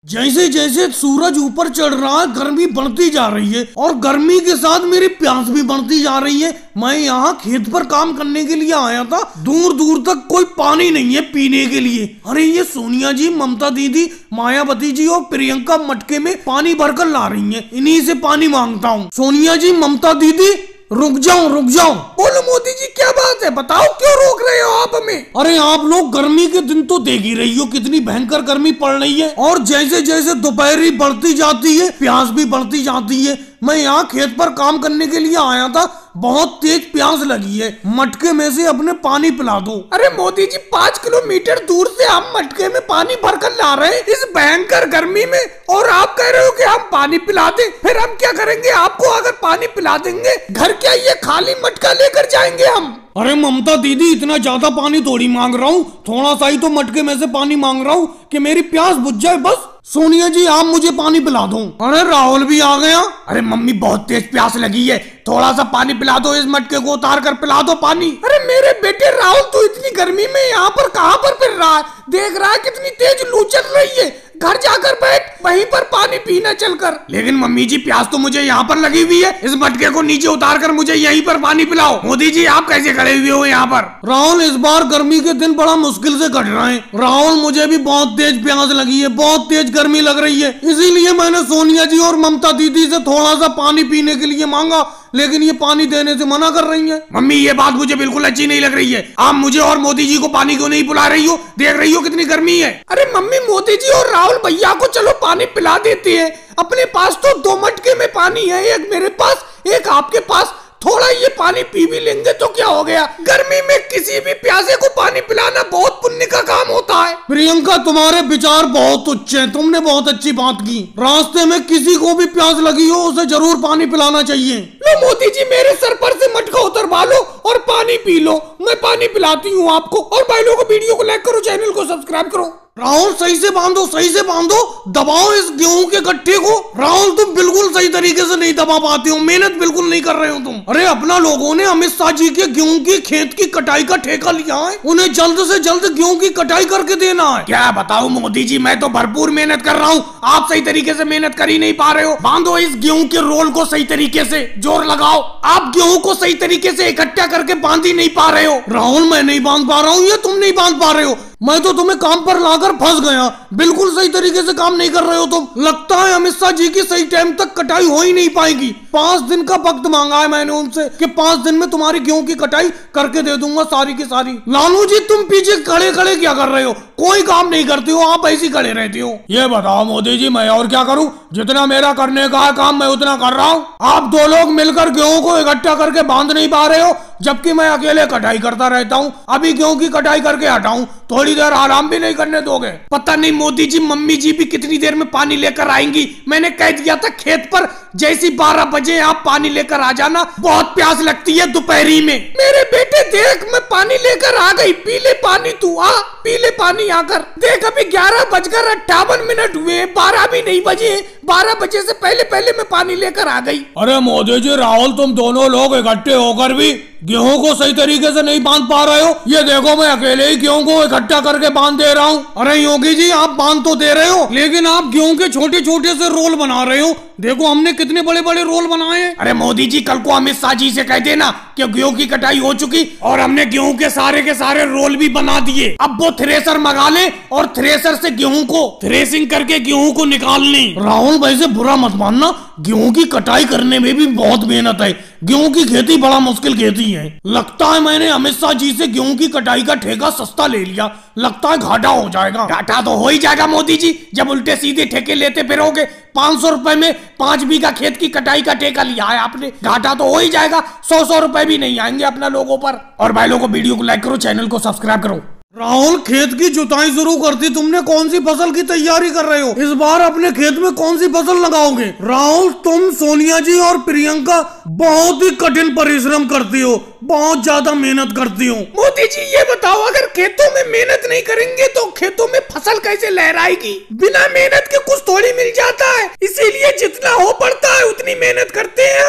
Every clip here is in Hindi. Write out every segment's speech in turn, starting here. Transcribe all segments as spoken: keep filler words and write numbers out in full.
जैसे जैसे सूरज ऊपर चढ़ रहा है गर्मी बढ़ती जा रही है और गर्मी के साथ मेरी प्यास भी बढ़ती जा रही है। मैं यहाँ खेत पर काम करने के लिए आया था, दूर दूर तक कोई पानी नहीं है पीने के लिए। अरे ये सोनिया जी, ममता दीदी, मायावती जी और प्रियंका मटके में पानी भरकर ला रही हैं। इन्हीं से पानी मांगता हूँ। सोनिया जी, ममता दीदी, रुक जाओ रुक जाओ। बोलो मोदी जी, क्या बात है, बताओ क्यों रोक रहे हो आप हमें? अरे आप लोग गर्मी के दिन तो देख ही रही हो कितनी भयंकर गर्मी पड़ रही है और जैसे जैसे दोपहरी बढ़ती जाती है प्यास भी बढ़ती जाती है। मैं यहाँ खेत पर काम करने के लिए आया था, बहुत तेज प्यास लगी है, मटके में से अपने पानी पिला दो। अरे मोदी जी, पाँच किलोमीटर दूर से हम मटके में पानी भरकर ला रहे हैं इस भयंकर गर्मी में, और आप कह रहे हो कि हम पानी पिला दें? फिर हम क्या करेंगे? आपको अगर पानी पिला देंगे, घर क्या ये खाली मटका लेकर जाएंगे हम? अरे ममता दीदी, इतना ज्यादा पानी थोड़ी मांग रहा हूँ, थोड़ा सा ही तो मटके में से पानी मांग रहा हूँ कि मेरी प्यास बुझ जाए बस। सोनिया जी, आप मुझे पानी पिला दो। अरे राहुल भी आ गया। अरे मम्मी, बहुत तेज प्यास लगी है, थोड़ा सा पानी पिला दो, इस मटके को उतार कर पिला दो पानी। अरे मेरे बेटे राहुल, तू इतनी गर्मी में यहाँ पर कहाँ पर फिर रहा है? देख रहा है कितनी तेज लू चल रही है, घर जाकर बैठ, वहीं पर पानी पीना चलकर। लेकिन मम्मी जी, प्यास तो मुझे यहाँ पर लगी हुई है, इस मटके को नीचे उतार कर मुझे यहीं पर पानी पिलाओ। मोदी जी, आप कैसे खड़े हुए हो यहाँ पर? राहुल, इस बार गर्मी के दिन बड़ा मुश्किल से कट रहे हैं। राहुल, मुझे भी बहुत तेज प्यास लगी है, बहुत तेज गर्मी लग रही है, इसीलिए मैंने सोनिया जी और ममता दीदी से थोड़ा सा पानी पीने के लिए मांगा, लेकिन ये पानी देने से मना कर रही है। मम्मी, ये बात मुझे बिल्कुल अच्छी नहीं लग रही है। आप मुझे और मोदी जी को पानी क्यों नहीं पिला रही हो? देख रही हो कितनी गर्मी है। अरे मम्मी, मोदी जी और राहुल भैया को चलो पानी पिला देते हैं। अपने पास तो दो मटके में पानी है, एक मेरे पास, एक आपके पास। थोड़ा ये पानी पी भी लेंगे तो क्या हो गया? गर्मी में किसी भी प्यासे को पानी पिलाना बहुत पुण्य का काम होता है। प्रियंका, तुम्हारे विचार बहुत उच्च हैं, तुमने बहुत अच्छी बात की। रास्ते में किसी को भी प्यास लगी हो उसे जरूर पानी पिलाना चाहिए। लो मोदी जी, मेरे सर पर से मटका उतरवा लो और पानी पी लो, मैं पानी पिलाती हूँ आपको। और भाई लोगों, वीडियो को लाइक करो, चैनल को सब्सक्राइब करो। राहुल, सही से बांधो, सही से बांधो, दबाओ इस गेहूं के गट्ठे को। राहुल, तुम बिल्कुल सही तरीके से नहीं दबा पाते हो, मेहनत बिल्कुल नहीं कर रहे हो तुम। अरे अपना लोगों ने अमित शाह जी के गेहूं की खेत की कटाई का ठेका लिया है, उन्हें जल्द से जल्द गेहूं की कटाई करके देना है। क्या बताऊं मोदी जी, मैं तो भरपूर मेहनत कर रहा हूँ, आप सही तरीके से मेहनत कर ही नहीं पा रहे हो। बांधो इस गेहूं के रोल को सही तरीके से, जोर लगाओ। आप गेहूं को सही तरीके से इकट्ठा करके बांध ही नहीं पा रहे हो। राहुल, मैं नहीं बांध पा रहा हूँ, ये तुम नहीं बांध पा रहे हो, मैं तो तुम्हें काम पर लाकर फंस गया। बिल्कुल सही तरीके से काम नहीं कर रहे हो तुम। लगता है अमित शाह जी की सही टाइम तक कटाई हो ही नहीं पाएगी। पांच दिन का वक्त मांगा है मैंने उनसे कि पांच दिन में तुम्हारी गेहूं की कटाई करके दे दूंगा सारी की सारी। लालू जी, तुम पीछे खड़े खड़े क्या कर रहे हो? कोई काम नहीं करते हो, आप ऐसे खड़े रहते हो। ये बताओ मोदी जी, मैं और क्या करूं? जितना मेरा करने का है काम मैं उतना कर रहा हूं। आप दो लोग मिलकर गेहूं को इकट्ठा करके बांध नहीं पा रहे हो, जबकि मैं अकेले कटाई करता रहता हूँ। अभी गेहूं की कटाई करके हटाऊं, थोड़ी देर आराम भी नहीं करने दोगे? पता नहीं मोदी जी, मम्मी जी भी कितनी देर में पानी लेकर आएंगी। मैंने कह दिया था खेत पर जैसी बारह बजे आप पानी लेकर आ जाना, बहुत प्यास लगती है दोपहरी में। मेरे बेटे देख, मैं पानी लेकर आ गई, पी ले पानी तू, आ पी ले पानी आकर। देख, अभी ग्यारह बजकर अट्ठावन मिनट हुए, बारह भी नहीं बजे, बारह बजे से पहले पहले मैं पानी लेकर आ गई। अरे मोदी जी, राहुल, तुम दोनों लोग इकट्ठे होकर भी गेहूं को सही तरीके से नहीं बांध पा रहे हो। ये देखो, मैं अकेले ही गेहूं को इकट्ठा करके बांध दे रहा हूँ। अरे योगी जी, आप बांध तो दे रहे हो, लेकिन आप गेहूं के छोटे छोटे से रोल बना रहे हो। देखो, हमने कितने बड़े बड़े रोल बनाए हैं। अरे मोदी जी, कल को अमित शाह जी से कह देना कि गेहूं की कटाई हो चुकी और हमने गेहूं के सारे के सारे रोल भी बना दिए। अब वो थ्रेसर मंगा ले और थ्रेसर से गेहूं को थ्रेसिंग करके गेहूं को निकाल ले। राहुल, वैसे बुरा मत मानना, गेहूं की कटाई करने में भी बहुत मेहनत है। गेहूं की खेती बड़ा मुश्किल खेती है। लगता है मैंने अमित शाह जी से गेहूं की कटाई का ठेका सस्ता ले लिया, लगता है घाटा हो जाएगा। घाटा तो हो ही जाएगा मोदी जी, जब उल्टे सीधे ठेके लेते फिरोगे। पाँच सौ रुपए में पांच बीघा खेत की कटाई का ठेका लिया है आपने, घाटा तो हो ही जाएगा। सौ सौ रुपए भी नहीं आएंगे अपना लोगों पर। और भाई लोगों, वीडियो को लाइक करो, चैनल को सब्सक्राइब करो। राहुल, खेत की जुताई शुरू करती तुमने कौन सी फसल की तैयारी कर रहे हो? इस बार अपने खेत में कौन सी फसल लगाओगे? राहुल, तुम, सोनिया जी और प्रियंका बहुत ही कठिन परिश्रम करती हो, बहुत ज्यादा मेहनत करती हो। मोदी जी, ये बताओ, अगर खेतों में मेहनत नहीं करेंगे तो खेतों में फसल कैसे लहराएगी? बिना मेहनत के कुछ थोड़ी मिल जाता है, इसीलिए जितना हो पड़ता है उतनी मेहनत करते हैं हम।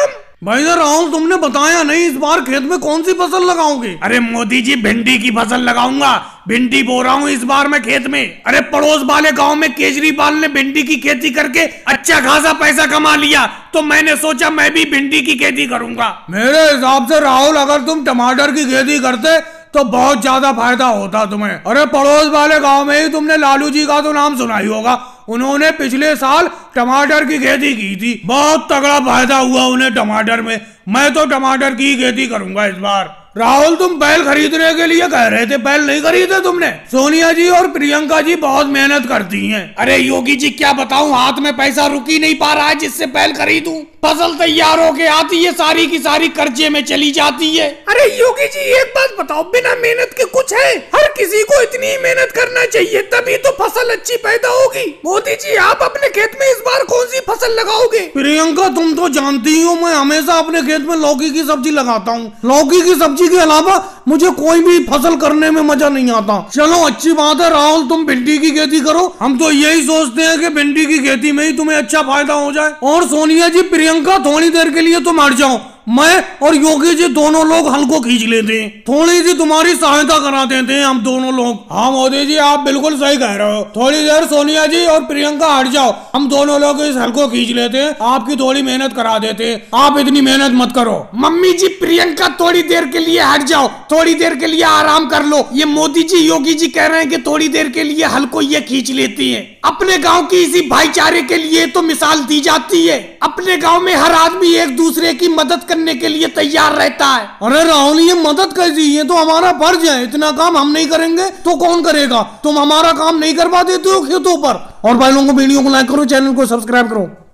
भाई साहब राहुल, तुमने बताया नहीं इस बार खेत में कौन सी फसल लगाओगे? अरे मोदी जी, भिंडी की फसल लगाऊंगा। भिंडी बो रहा हूँ इस बार मैं खेत में। अरे पड़ोस वाले गांव में केजरीवाल ने भिंडी की खेती करके अच्छा खासा पैसा कमा लिया, तो मैंने सोचा मैं भी भिंडी की खेती करूंगा। मेरे हिसाब से राहुल, अगर तुम टमाटर की खेती करते तो बहुत ज्यादा फायदा होता तुम्हें। अरे पड़ोस वाले गांव में ही तुमने लालू जी का तो नाम सुना ही होगा। उन्होंने पिछले साल टमाटर की खेती की थी, बहुत तगड़ा फायदा हुआ उन्हें टमाटर में। मैं तो टमाटर की खेती करूंगा इस बार। राहुल, तुम बैल खरीदने के लिए कह रहे थे, बैल नहीं खरीदे तुमने? सोनिया जी और प्रियंका जी बहुत मेहनत करती हैं। अरे योगी जी, क्या बताऊं, हाथ में पैसा रुक ही नहीं पा रहा है जिससे बैल खरीदूं। फसल तैयार होके आती है, सारी की सारी कर्जे में चली जाती है। अरे योगी जी, एक बात बताओ, बिना मेहनत के कुछ है? हर किसी को इतनी मेहनत करना चाहिए, तभी तो फसल अच्छी पैदा होगी। मोदी जी, आप अपने खेत में इस बार कौन सी फसल लगाओगे? प्रियंका, तुम तो जानती हो मैं हमेशा अपने खेत में लौकी की सब्जी लगाता हूँ। लौकी की सब्जी के अलावा मुझे कोई भी फसल करने में मजा नहीं आता। चलो अच्छी बात है राहुल, तुम भिंडी की खेती करो। हम तो यही सोचते हैं कि भिंडी की खेती में ही तुम्हें अच्छा फायदा हो जाए। और सोनिया जी, प्रियंका, थोड़ी देर के लिए तुम हट जाओ। मैं और योगी जी दोनों लोग हल को खींच लेते हैं, थोड़ी सी तुम्हारी सहायता करा देते हैं हम दोनों लोग। हाँ मोदी जी, आप बिल्कुल सही कह रहे हो। थोड़ी देर सोनिया जी और प्रियंका हट जाओ, हम दोनों लोग इस हल को खींच लेते हैं, आपकी थोड़ी मेहनत करा देते हैं। आप इतनी मेहनत मत करो। मम्मी जी, प्रियंका थोड़ी देर के लिए हट जाओ, थोड़ी देर के लिए आराम कर लो। ये मोदी जी, योगी जी कह रहे हैं कि थोड़ी देर के लिए हल को ये खींच लेती है। अपने गाँव की इसी भाईचारे के लिए तो मिसाल दी जाती है। अपने गाँव में हर आदमी एक दूसरे की मदद करने के लिए तैयार रहता है। अरे राहुल, ये मदद कैसी? ये तो हमारा फर्ज है। इतना काम हम नहीं करेंगे तो कौन करेगा? तुम हमारा काम नहीं करवा देते हो खेतों पर। और भाई लोगों को वीडियो को लाइक करो, चैनल को सब्सक्राइब करो।